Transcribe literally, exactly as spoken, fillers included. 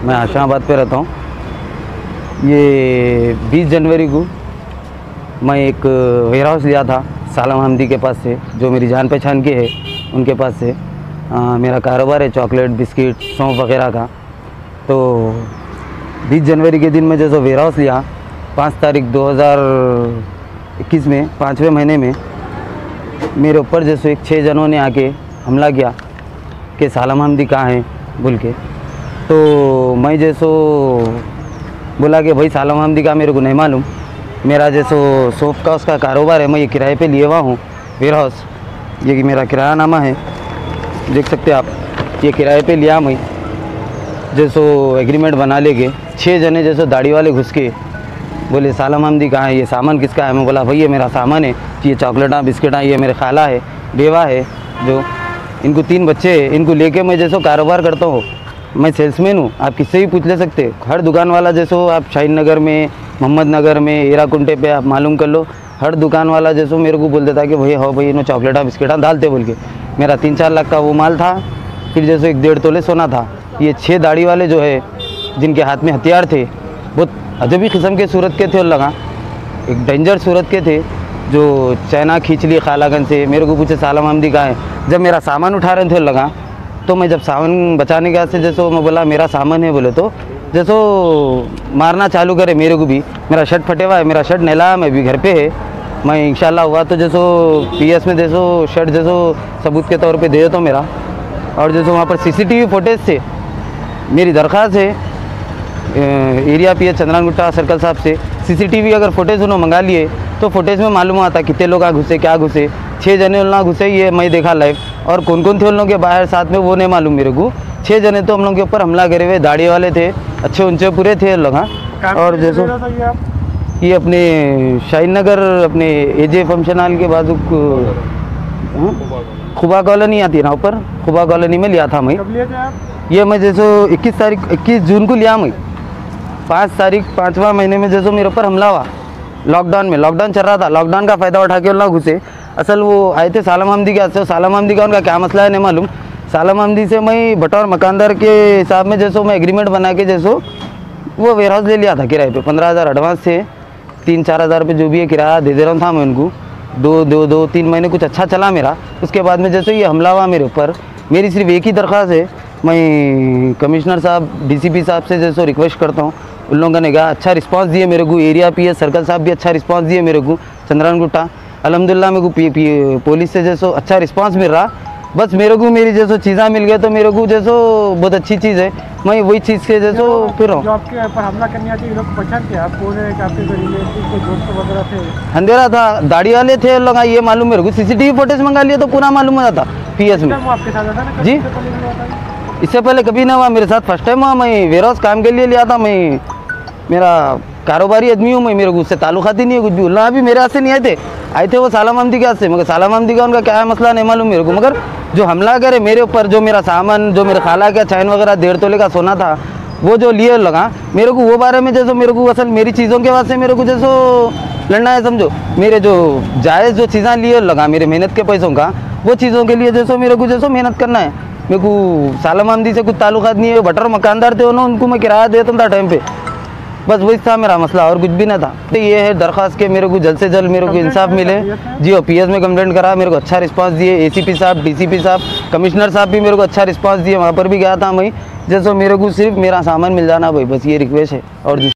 मैं आशमाबाद पे रहता हूँ। ये बीस जनवरी को मैं एक वेयर हाउस लिया था सालम हमदी के पास से, जो मेरी जान पहचान के है उनके पास से। आ, मेरा कारोबार है चॉकलेट, बिस्किट, सौंफ वगैरह का। तो बीस जनवरी के दिन मैं जैसे वेयर हाउस लिया, पाँच तारीख दो हज़ार इक्कीस में, पाँचवें महीने में मेरे ऊपर जैसे एक छः जनों ने आके हमला किया कि सालम हमदी कहाँ है बोल के। तो मैं जैसो बोला कि भाई सालम हमदी का मेरे को नहीं मालूम, मेरा जैसो सोप का उसका कारोबार है, मैं ये किराए पे लिए हुआ हूँ वेयर हाउस। ये मेरा किरायानामा है, देख सकते हैं आप। ये किराए पे लिया मैं, जैसो एग्रीमेंट बना लेके छः जने जैसो दाढ़ी वाले घुस के बोले सालम हमदी कहाँ है, ये सामान किसका है। मैं बोला भाई ये मेरा सामान है, ये चॉकलेटा बिस्किटा ये मेरे खाला है, बेवा है, जो इनको तीन बच्चे हैं, इनको लेके मैं जैसो कारोबार करता हूँ। मैं सेल्समैन हूँ, आप किससे भी पूछ ले सकते। हर दुकान वाला जैसो आप शाहीन नगर में, मोहम्मद नगर में, एराकुंटे पे आप मालूम कर लो, हर दुकान वाला जैसो मेरे को बोल देता कि भाई हाँ भाई इन्हों चॉकलेटा बिस्किटा डालते बोल के। मेरा तीन चार लाख का वो माल था, फिर जैसे एक डेढ़ तोले सोना था। ये छः दाढ़ी वाले जो है जिनके हाथ में हथियार थे, बहुत अजबी किस्म के सूरत के थे, और लगा एक डेंजर सूरत के थे, जो चाइना खींच ली खालागंज से। मेरे को पूछे सालम हमदी कहाँ है। जब मेरा सामान उठा रहे थे लगा, तो मैं जब सामान बचाने के से जैसो मैं बोला मेरा सामान है बोले, तो जैसो मारना चालू करे मेरे को भी। मेरा शर्ट फटे हुआ है, मेरा शर्ट नहला, मैं भी घर पे है। मैं इंशाल्लाह हुआ तो जैसो पीएस में जैसो शर्ट जैसो सबूत के तौर पे दे देता हूँ मेरा। और जैसो वहाँ पर सीसीटीवी फुटेज से मेरी दरख्वास्त है एरिया पीएस चंद्रानगुट्टा सर्कल साहब से, सीसीटीवी अगर फुटेज उन्होंने मंगा लिए तो फुटेज में मालूम आता कितने लोग घुसे, क्या घुसे। छः जने उन लोग घुसे, ये मैं देखा लाइव। और कौन कौन थे उन लोगों के बाहर साथ में वो नहीं मालूम मेरे को। छः जने तो हम लोग के ऊपर हमला करे हुए, दाढ़ी वाले थे, अच्छे ऊंचे पूरे थे लोग। हाँ, और जैसो ये अपने शाहीन नगर अपने एजे फंक्शन हॉल के बाजू खुबा कॉलोनी आती है ना, ऊपर खुबा कॉलोनी में लिया था मैं। कब लिए थे आप? ये मैं जैसो इक्कीस तारीख इक्कीस जून को लिया मैं। पाँच तारीख पाँचवा महीने में जैसो मेरे ऊपर हमला हुआ, लॉकडाउन में। लॉकडाउन चल रहा था, लॉकडाउन का फ़ायदा उठा के उन लोग घुसे। असल वो आए थे सालम हमदी के हाथ से। सालम हमदी का उनका क्या मसला है नहीं मालूम। सालम हमदी से मैं बटौर मकानदार के हिसाब में जैसो मैं एग्रीमेंट बना के जैसो वो वेयर हाउस ले लिया था किराए पे। पंद्रह हज़ार एडवांस से तीन चार हज़ार रुपये जो भी है किराया दे दे रहा था मैं उनको। दो दो दो तीन महीने कुछ अच्छा चला मेरा। उसके बाद में जैसे ये हमला हुआ मेरे ऊपर, मेरी सिर्फ एक ही दरख्वास्त है, मैं कमिश्नर साहब डीसीपी साहब से जैसो रिक्वेस्ट करता हूँ। उन लोगों ने कहा अच्छा रिस्पांस दिए मेरे को, एरिया पीएस सर्कल साहब भी अच्छा रिस्पांस दिए मेरे को चंद्रानगुट्टा। अल्हम्दुलिल्लाह मेरे को पी, पी, पुलिस से जैसो अच्छा रिस्पांस मिल रहा। बस मेरे को मेरी जैसो चीज़ा मिल गया तो मेरे को जैसो बहुत अच्छी चीज़ है। मैं वही चीज़ के जैसो फिर जो आपके ऊपर हमला करने आते लोग पहचान के आप कौन है, आपके रिलेटिव के दोस्त वगैरह थे? अंधेरा था, दाढ़ी वाले थे लोग, ये मालूम मेरे को। सीसीटीवी फुटेज मंगा लिए तो पूरा मालूम हो जाता पीएस में। वो आपके साथ था ना जी, इससे पहले कभी ना हुआ मेरे साथ, फर्स्ट टाइम हुआ। मैं वेयर हाउस काम के लिए लिया था, मैं मेरा कारोबारी आदमी हूँ मैं, मेरे को उससे ताल्लुकात ही नहीं है कुछ भी। उल्ला भी मेरे हाथ से नहीं आए थे, आए थे वो सालम हमदी के हाथ से। मगर सालम हमदी का उनका क्या है मसला नहीं मालूम मेरे को। मगर जो हमला करे मेरे ऊपर, जो मेरा सामान, जो मेरे खाला का चैन वगैरह डेढ़ तोले का सोना था, वो जो लिए लगा मेरे को, वो बारे में जैसो मेरे को असल मेरी चीज़ों के वास्ते मेरे को जैसो लड़ना है समझो। मेरे जो जायज़ जो चीज़ें लिए लगा मेरे मेहनत के पैसों का, वो चीज़ों के लिए जैसो मेरे को जैसो मेहनत करना है। मेरे को सालम हमदी से कुछ ताल्लुकात नहीं है। बटर मकानदार थे उन्होंने, उनको मैं किराया देता था टाइम पे, बस वही था मेरा मसला और कुछ भी ना था। तो ये है दरख्वास्त के मेरे को जल्द से जल्द मेरे को इंसाफ मिले। जी और पीएस में कंप्लेंट करा, मेरे को अच्छा रिस्पांस दिए। एसीपी साहब, डीसीपी साहब, कमिश्नर साहब भी मेरे को अच्छा रिस्पांस दिए। वहाँ पर भी गया था मैं, जैसे मेरे को सिर्फ मेरा सामान मिल जाना भाई, बस ये रिक्वेस्ट है और